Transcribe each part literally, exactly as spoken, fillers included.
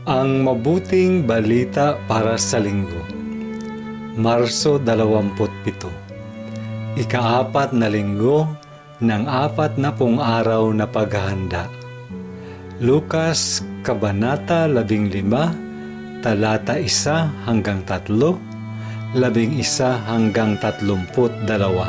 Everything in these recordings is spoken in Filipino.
Ang mabuting balita para sa linggo, Marso dalawampu't pito, ikaapat na linggo ng apat na pung araw na paghahanda. Lukas Kabanata labing lima, talata isa hanggang tatlo, labing isa hanggang tatlumput dalawa.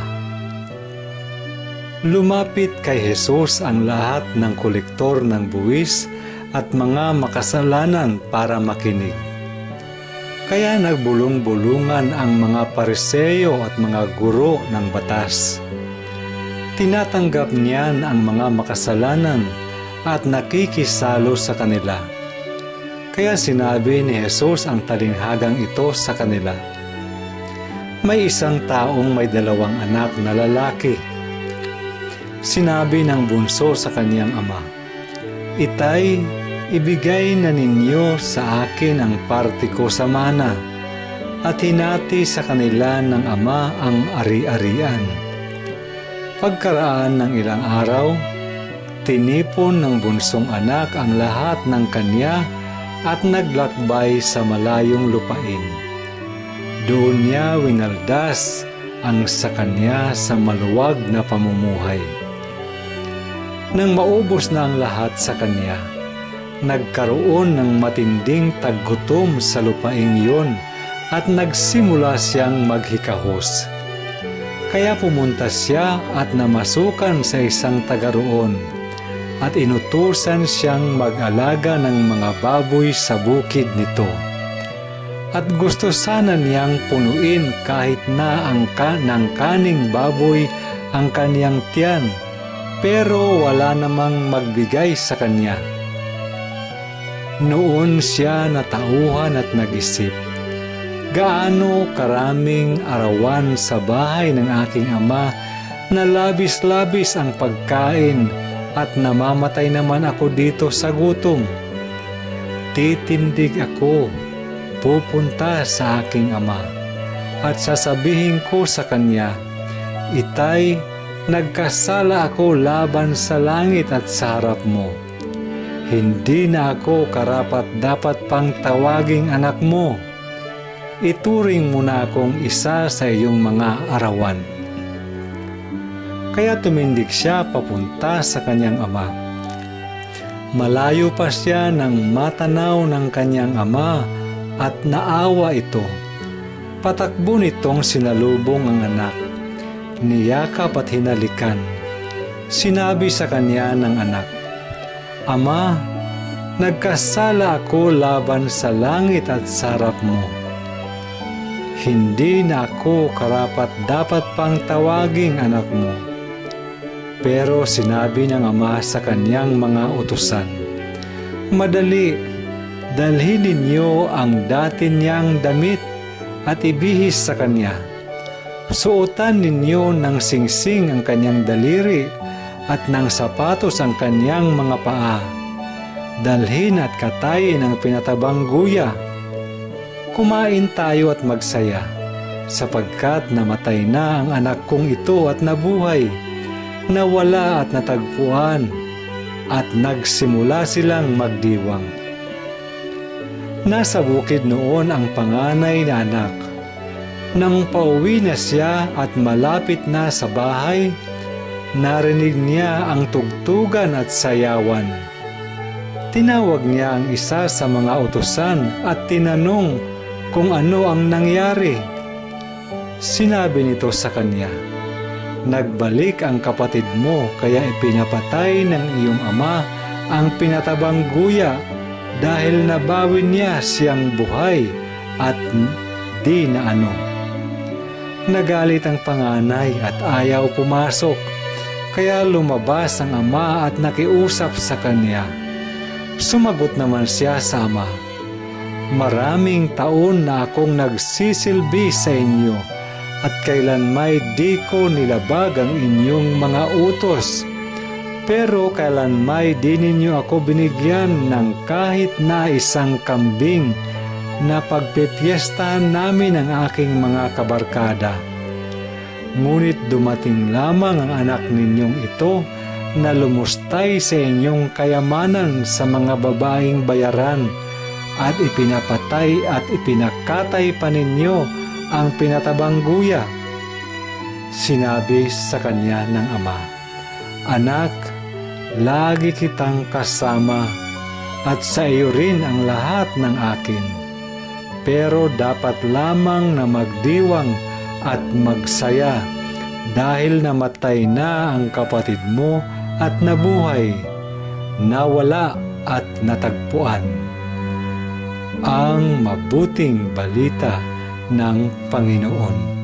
Lumapit kay Jesus ang lahat ng kolektor ng buwis at mga makasalanan para makinig. Kaya nagbulong-bulungan ang mga Pariseo at mga guro ng batas. Tinatanggap niyan ang mga makasalanan at nakikisalo sa kanila. Kaya sinabi ni Jesus ang talinghagang ito sa kanila. May isang taong may dalawang anak na lalaki. Sinabi ng bunso sa kaniyang ama, "Itay, ibigay na ninyo sa akin ang parte ko sa mana," at hinati sa kanila ng ama ang ari-arian. Pagkaraan ng ilang araw, tinipon ng bunsong anak ang lahat ng kanya at naglakbay sa malayong lupain. Doon niya winaldas ang sa kanya sa maluwag na pamumuhay. Nang maubos na ang lahat sa kanya, nagkaroon ng matinding taggutom sa lupaing iyon at nagsimula siyang maghikahos. Kaya pumunta siya at namasukan sa isang taga roon at inutusan siyang mag-alaga ng mga baboy sa bukid nito. At gusto sana niyang punuin kahit na ang ka ng kaning baboy ang kaniyang tiyan, pero wala namang magbigay sa kanya. Noon siya natauhan at nag-isip, gaano karaming arawan sa bahay ng aking ama na labis-labis ang pagkain at namamatay naman ako dito sa gutom. Titindig ako, pupunta sa aking ama at sasabihin ko sa kanya, Itay, nagkasala ako laban sa langit at sa harap mo. Hindi na ako karapat-dapat pang tawaging anak mo. Ituring mo na akong isa sa iyong mga arawan." Kaya tumindig siya papunta sa kanyang ama. Malayo pa siya nang matanaw ng kanyang ama at naawa ito. Patakbo nitong sinalubong ang anak. Niyakap at hinalikan. Sinabi sa kanya ng anak, "Ama, nagkasala ako laban sa langit at sa harap mo. Hindi na ako karapat-dapat pang tawaging anak mo." Pero sinabi ng ama sa kanyang mga utusan, "Madali, dalhin ninyo ang dati niyang damit at ibihis sa kanya. Suotan ninyo ng singsing ang kanyang daliri at ng sapatos ang kanyang mga paa. Dalhin at katayin ang pinatabang guya. Kumain tayo at magsaya, sapagkat namatay na ang anak kong ito at nabuhay, nawala at natagpuan, at nagsimula silang magdiwang." Nasa bukid noon ang panganay na anak. Nang pauwi na siya at malapit na sa bahay, narinig niya ang tugtugan at sayawan. Tinawag niya ang isa sa mga utusan at tinanong kung ano ang nangyari. Sinabi nito sa kanya, "Nagbalik ang kapatid mo, kaya ipinapatay ng iyong ama ang pinatabang guya dahil nabawi niya siyang buhay at di na ano." Nagalit ang panganay at ayaw pumasok, kaya lumabas ang ama at nakiusap sa kanya. Sumagot naman siya sa ama, "Maraming taon na akong nagsisilbi sa inyo at kailanmay di ko nilabag ang inyong mga utos. Pero kailanmay di ninyo ako binigyan ng kahit na isang kambing na pagpipiestahan namin ang aking mga kabarkada. Ngunit dumating lamang ang anak ninyong ito na lumustay sa inyong kayamanan sa mga babaeng bayaran at ipinapatay at ipinakatay pa ninyo ang pinatabang guya. Sinabi sa kanya ng ama, Anak, lagi kitang kasama, at sa iyo rin ang lahat ng akin. Pero dapat lamang na magdiwang at magsaya, dahil namatay na ang kapatid mo at nabuhay, nawala at natagpuan. Ang mabuting balita ng Panginoon.